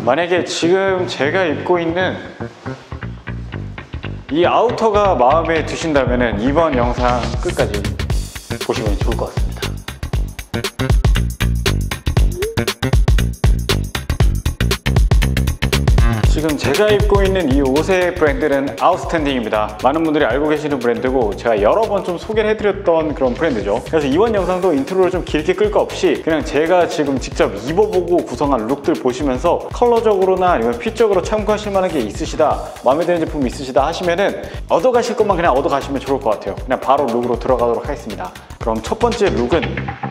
만약에 지금 제가 입고 있는 이 아우터가 마음에 드신다면 이번 영상 끝까지 보시면 좋을 것 같습니다. 지금 제가 입고 있는 이 옷의 브랜드는 아웃스탠딩입니다. 많은 분들이 알고 계시는 브랜드고 제가 여러 번 좀 소개를 해드렸던 그런 브랜드죠. 그래서 이번 영상도 인트로를 좀 길게 끌 거 없이 그냥 제가 지금 직접 입어보고 구성한 룩들 보시면서 컬러적으로나 아니면 핏적으로 참고하실 만한 게 있으시다, 마음에 드는 제품이 있으시다 하시면은 얻어가실 것만 그냥 얻어가시면 좋을 것 같아요. 그냥 바로 룩으로 들어가도록 하겠습니다. 그럼 첫 번째 룩은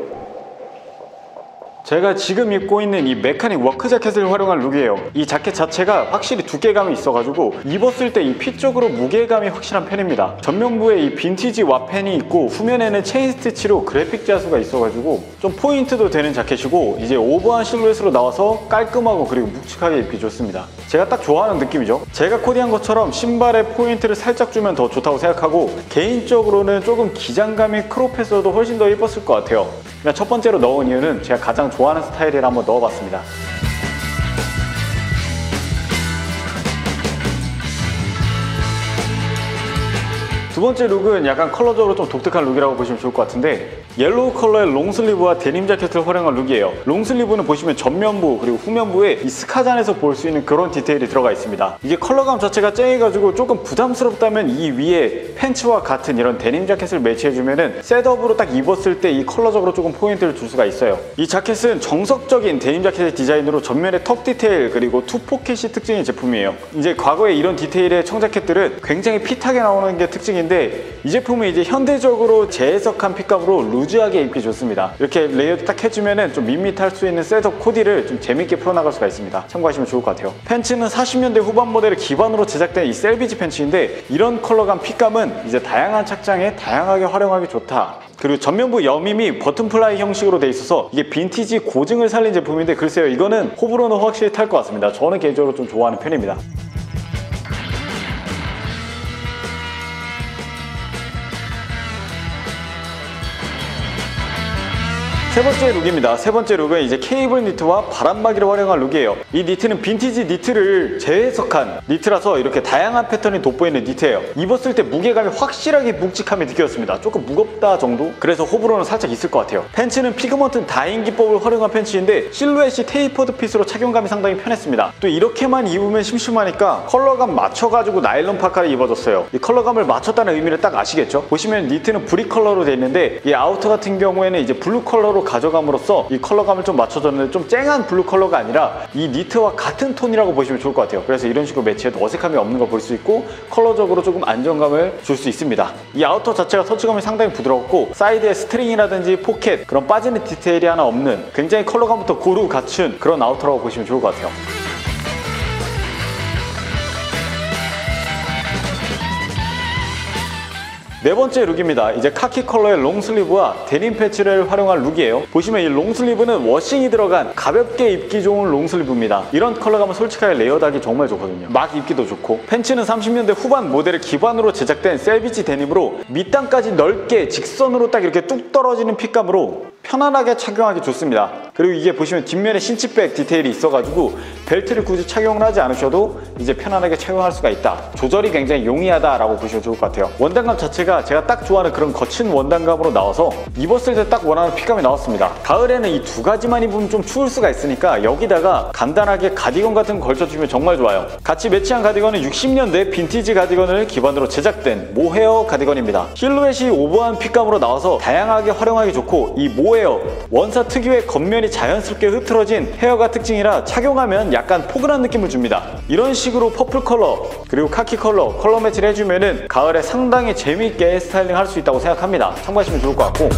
제가 지금 입고 있는 이 메카닉 워크 자켓을 활용한 룩이에요. 이 자켓 자체가 확실히 두께감이 있어가지고 입었을 때 이 핏 쪽으로 무게감이 확실한 편입니다. 전면부에 이 빈티지 와펜이 있고 후면에는 체인 스티치로 그래픽 자수가 있어가지고 좀 포인트도 되는 자켓이고 이제 오버한 실루엣으로 나와서 깔끔하고 그리고 묵직하게 입기 좋습니다. 제가 딱 좋아하는 느낌이죠. 제가 코디한 것처럼 신발에 포인트를 살짝 주면 더 좋다고 생각하고 개인적으로는 조금 기장감이 크롭했어도 훨씬 더 예뻤을 것 같아요. 그냥 첫 번째로 넣은 이유는 제가 가장 좋아하는 스타일이라 한번 넣어봤습니다. 두 번째 룩은 약간 컬러적으로 좀 독특한 룩이라고 보시면 좋을 것 같은데 옐로우 컬러의 롱슬리브와 데님 자켓을 활용한 룩이에요. 롱슬리브는 보시면 전면부 그리고 후면부에 이 스카잔에서 볼 수 있는 그런 디테일이 들어가 있습니다. 이게 컬러감 자체가 쨍해가지고 조금 부담스럽다면 이 위에 팬츠와 같은 이런 데님 자켓을 매치해주면은 셋업으로 딱 입었을 때 이 컬러적으로 조금 포인트를 줄 수가 있어요. 이 자켓은 정석적인 데님 자켓의 디자인으로 전면에 턱 디테일 그리고 투 포켓이 특징인 제품이에요. 이제 과거에 이런 디테일의 청자켓들은 굉장히 핏하게 나오는 게 특징인데 이 제품은 이제 현대적으로 재해석한 핏감으로 루즈하게 입기 좋습니다. 이렇게 레이어드 딱 해주면은 좀 밋밋할 수 있는 셋업 코디를 좀 재밌게 풀어나갈 수가 있습니다. 참고하시면 좋을 것 같아요. 팬츠는 40년대 후반 모델을 기반으로 제작된 이 셀비지 팬츠인데 이런 컬러감 핏감은 이제 다양한 착장에 다양하게 활용하기 좋다. 그리고 전면부 여밈이 버튼플라이 형식으로 돼 있어서 이게 빈티지 고증을 살린 제품인데 글쎄요, 이거는 호불호는 확실히 탈 것 같습니다. 저는 개인적으로 좀 좋아하는 편입니다. 세 번째 룩입니다. 세 번째 룩은 이제 케이블 니트와 바람막이를 활용한 룩이에요. 이 니트는 빈티지 니트를 재해석한 니트라서 이렇게 다양한 패턴이 돋보이는 니트예요. 입었을 때 무게감이 확실하게 묵직함이 느껴졌습니다. 조금 무겁다 정도? 그래서 호불호는 살짝 있을 것 같아요. 팬츠는 피그먼트 다잉 기법을 활용한 팬츠인데 실루엣이 테이퍼드 핏으로 착용감이 상당히 편했습니다. 또 이렇게만 입으면 심심하니까 컬러감 맞춰가지고 나일론 파카를 입어줬어요. 이 컬러감을 맞췄다는 의미를 딱 아시겠죠? 보시면 니트는 브릭 컬러로 되어 있는데 이 아우터 같은 경우에는 이제 블루 컬러로 가져감으로써 이 컬러감을 좀 맞춰줬는데 좀 쨍한 블루 컬러가 아니라 이 니트와 같은 톤이라고 보시면 좋을 것 같아요. 그래서 이런 식으로 매치해도 어색함이 없는 걸 볼 수 있고 컬러적으로 조금 안정감을 줄 수 있습니다. 이 아우터 자체가 터치감이 상당히 부드럽고 사이드에 스트링이라든지 포켓 그런 빠지는 디테일이 하나 없는 굉장히 컬러감부터 고루 갖춘 그런 아우터라고 보시면 좋을 것 같아요. 네 번째 룩입니다. 이제 카키 컬러의 롱슬리브와 데님 패치를 활용한 룩이에요. 보시면 이 롱슬리브는 워싱이 들어간 가볍게 입기 좋은 롱슬리브입니다. 이런 컬러감은 솔직하게 레이어드하기 정말 좋거든요. 막 입기도 좋고 팬츠는 30년대 후반 모델을 기반으로 제작된 셀비지 데님으로 밑단까지 넓게 직선으로 딱 이렇게 뚝 떨어지는 핏감으로 편안하게 착용하기 좋습니다. 그리고 이게 보시면 뒷면에 신치백 디테일이 있어가지고 벨트를 굳이 착용을 하지 않으셔도 이제 편안하게 착용할 수가 있다. 조절이 굉장히 용이하다라고 보시면 좋을 것 같아요. 원단감 자체가 제가 딱 좋아하는 그런 거친 원단감으로 나와서 입었을 때 딱 원하는 핏감이 나왔습니다. 가을에는 이 두 가지만 입으면 좀 추울 수가 있으니까 여기다가 간단하게 가디건 같은 거 걸쳐주면 정말 좋아요. 같이 매치한 가디건은 60년대 빈티지 가디건을 기반으로 제작된 모헤어 가디건입니다. 실루엣이 오버한 핏감으로 나와서 다양하게 활용하기 좋고 이 모헤어 원사 특유의 겉면이 자연스럽게 흐트러진 헤어가 특징이라 착용하면 약간 포근한 느낌을 줍니다. 이런 식으로 퍼플 컬러 그리고 카키 컬러 매치를 해주면은 가을에 상당히 재미있게 스타일링 할 수 있다고 생각합니다. 참고하시면 좋을 것 같고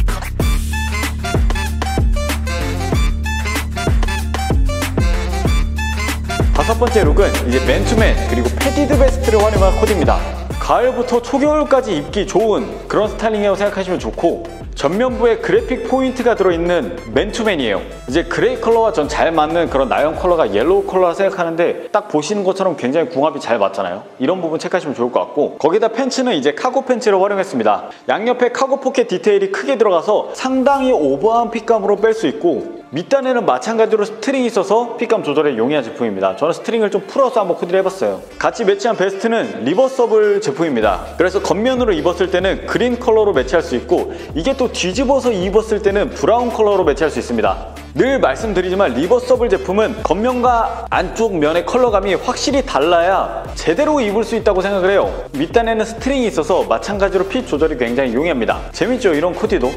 다섯 번째 룩은 이제 맨투맨 그리고 패디드 베스트를 활용한 코디입니다. 가을부터 초겨울까지 입기 좋은 그런 스타일링이라고 생각하시면 좋고 전면부에 그래픽 포인트가 들어있는 맨투맨이에요. 이제 그레이 컬러와 전 잘 맞는 그런 나연 컬러가 옐로우 컬러라 생각하는데 딱 보시는 것처럼 굉장히 궁합이 잘 맞잖아요. 이런 부분 체크하시면 좋을 것 같고 거기다 팬츠는 이제 카고 팬츠를 활용했습니다. 양옆에 카고 포켓 디테일이 크게 들어가서 상당히 오버한 핏감으로 뺄 수 있고 밑단에는 마찬가지로 스트링이 있어서 핏감 조절에 용이한 제품입니다. 저는 스트링을 좀 풀어서 한번 코디를 해봤어요. 같이 매치한 베스트는 리버서블 제품입니다. 그래서 겉면으로 입었을 때는 그린 컬러로 매치할 수 있고 이게 또 뒤집어서 입었을 때는 브라운 컬러로 매치할 수 있습니다. 늘 말씀드리지만 리버서블 제품은 겉면과 안쪽 면의 컬러감이 확실히 달라야 제대로 입을 수 있다고 생각을 해요. 밑단에는 스트링이 있어서 마찬가지로 핏 조절이 굉장히 용이합니다. 재밌죠? 이런 코디도?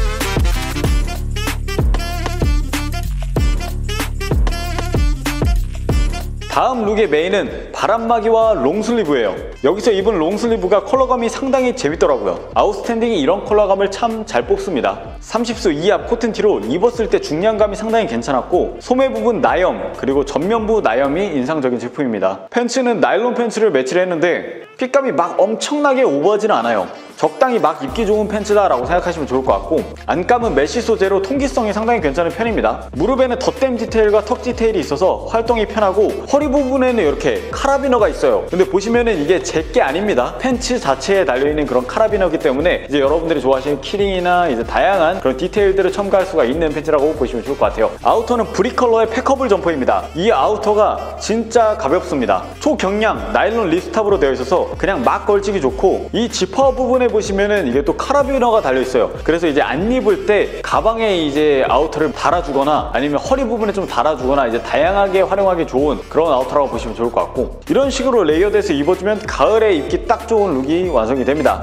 다음 룩의 메인은 바람막이와 롱슬리브예요. 여기서 입은 롱슬리브가 컬러감이 상당히 재밌더라고요. 아웃스탠딩이 이런 컬러감을 참 잘 뽑습니다. 30수 이압 코튼티로 입었을 때 중량감이 상당히 괜찮았고 소매 부분 나염 그리고 전면부 나염이 인상적인 제품입니다. 팬츠는 나일론 팬츠를 매치를 했는데 핏감이 막 엄청나게 오버하지는 않아요. 적당히 막 입기 좋은 팬츠다라고 생각하시면 좋을 것 같고 안감은 메쉬 소재로 통기성이 상당히 괜찮은 편입니다. 무릎에는 덧댐 디테일과 턱 디테일이 있어서 활동이 편하고 허리 부분에는 이렇게 카라비너가 있어요. 근데 보시면은 이게 제게 아닙니다. 팬츠 자체에 달려있는 그런 카라비너이기 때문에 이제 여러분들이 좋아하시는 키링이나 이제 다양한 그런 디테일들을 첨가할 수가 있는 팬츠라고 보시면 좋을 것 같아요. 아우터는 브릭 컬러의 패커블 점퍼입니다. 이 아우터가 진짜 가볍습니다. 초경량 나일론 립스탑으로 되어 있어서 그냥 막 걸치기 좋고 이 지퍼 부분에 보시면은 이게 또 카라비너가 달려있어요. 그래서 이제 안 입을 때 가방에 이제 아우터를 달아주거나 아니면 허리 부분에 좀 달아주거나 이제 다양하게 활용하기 좋은 그런 아우터라고 보시면 좋을 것 같고 이런 식으로 레이어드해서 입어주면 가을에 입기 딱 좋은 룩이 완성이 됩니다.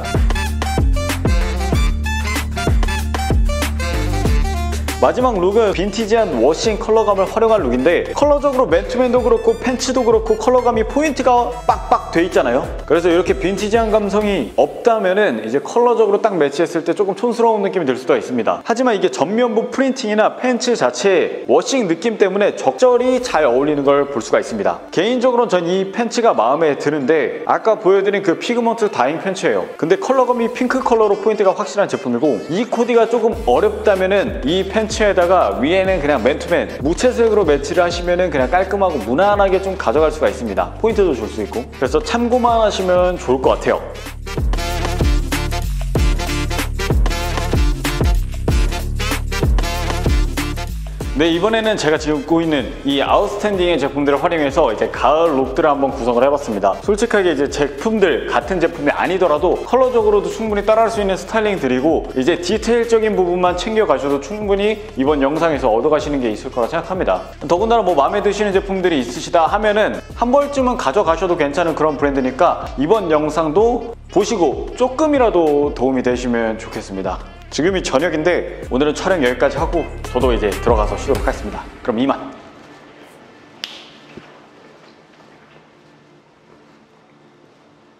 마지막 룩은 빈티지한 워싱 컬러감을 활용한 룩인데 컬러적으로 맨투맨도 그렇고 팬츠도 그렇고 컬러감이 포인트가 빡빡 돼 있잖아요. 그래서 이렇게 빈티지한 감성이 없다면은 이제 컬러적으로 딱 매치했을 때 조금 촌스러운 느낌이 들 수가 있습니다. 하지만 이게 전면부 프린팅이나 팬츠 자체의 워싱 느낌 때문에 적절히 잘 어울리는 걸 볼 수가 있습니다. 개인적으로는 전 이 팬츠가 마음에 드는데 아까 보여드린 그 피그먼트 다잉 팬츠예요. 근데 컬러감이 핑크 컬러로 포인트가 확실한 제품이고 이 코디가 조금 어렵다면은 이 팬츠에다가 위에는 그냥 맨투맨 무채색으로 매치를 하시면은 그냥 깔끔하고 무난하게 좀 가져갈 수가 있습니다. 포인트도 줄 수 있고 그래서 참고만 하시면 좋을 것 같아요. 네, 이번에는 제가 지금 입고 있는 이 아웃스탠딩의 제품들을 활용해서 이제 가을 룩들을 한번 구성을 해봤습니다. 솔직하게 이제 제품들 같은 제품이 아니더라도 컬러적으로도 충분히 따라할 수 있는 스타일링들이고 이제 디테일적인 부분만 챙겨가셔도 충분히 이번 영상에서 얻어가시는 게 있을 거라 생각합니다. 더군다나 뭐 마음에 드시는 제품들이 있으시다 하면은 한 벌쯤은 가져가셔도 괜찮은 그런 브랜드니까 이번 영상도 보시고 조금이라도 도움이 되시면 좋겠습니다. 지금이 저녁인데 오늘은 촬영 여기까지 하고 저도 이제 들어가서 쉬도록 하겠습니다. 그럼 이만!